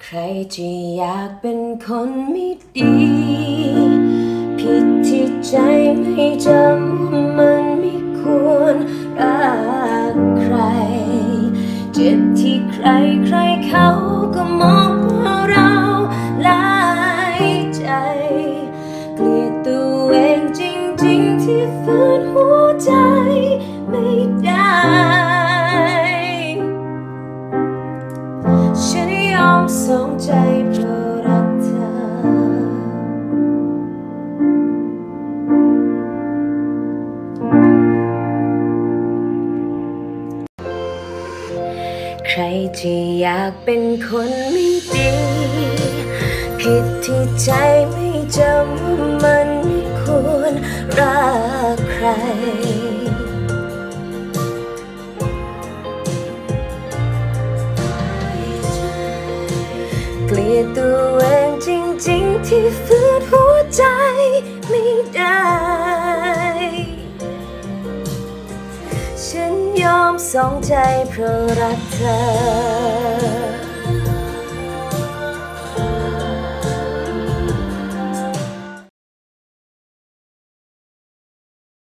ใครจะอยากเป็นคนไม่ดีผิดที่ใจไม่จำว่ามันไม่ควรรักใครเจ็บที่ใครเขาก็มองว่าเราหลายใจเกลียดตัวเองจริงๆที่ฝืนหัวใจไม่ได้ฉันยอมส่งใจเพราะรักเธอใครที่อยากเป็นคนไม่ดีผิดที่ใจไม่จำว่ามันไม่ควรรักใครเกลียดตัวเองจริงๆที่ฝืนหัวใจไม่ได้ฉันยอมส่งใจเพราะรักเธอ